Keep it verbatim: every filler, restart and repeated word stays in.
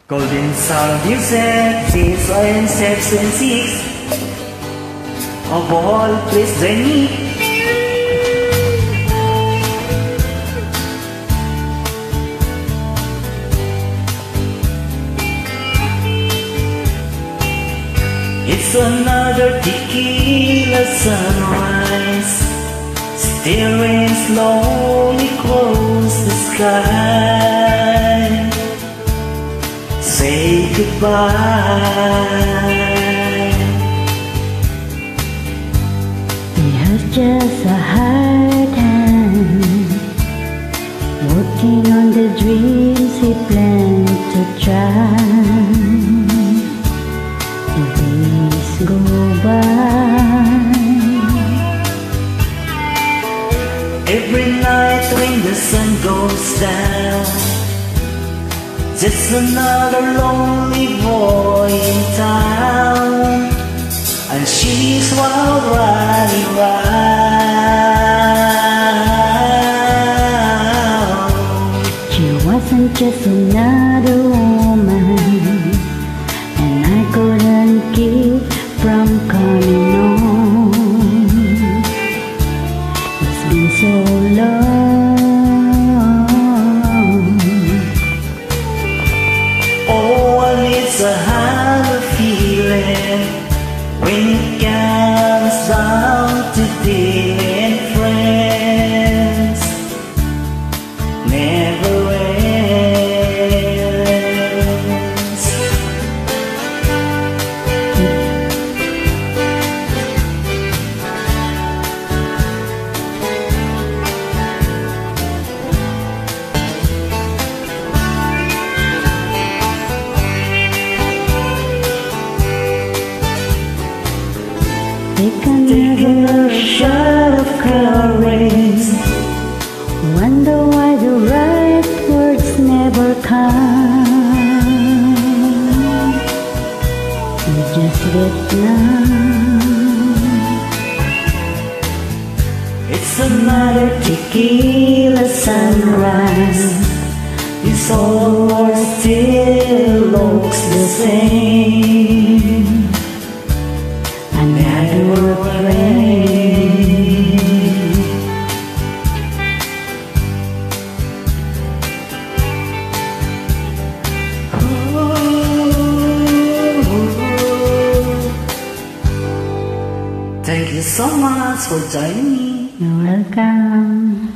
Golden sound music, six and steps and six of all, please join me. It's another tequila sunrise, steering slowly across the sky. Say goodbye. He has just a hard time working on the dreams he planned to try. The days go by. Every night when the sun goes down, just another lonely boy in town, and she's wild riding round. She wasn't just another woman, and I couldn't keep from coming on. It's been so long. It's a hard feeling when it comes down to dealing friends. Never ends. Take another shot of courage. Wonder why the right words never come. You just get numb. It's another tequila sunrise. This whole world still looks the same. Another friend. Thank you so much for joining me. You're welcome.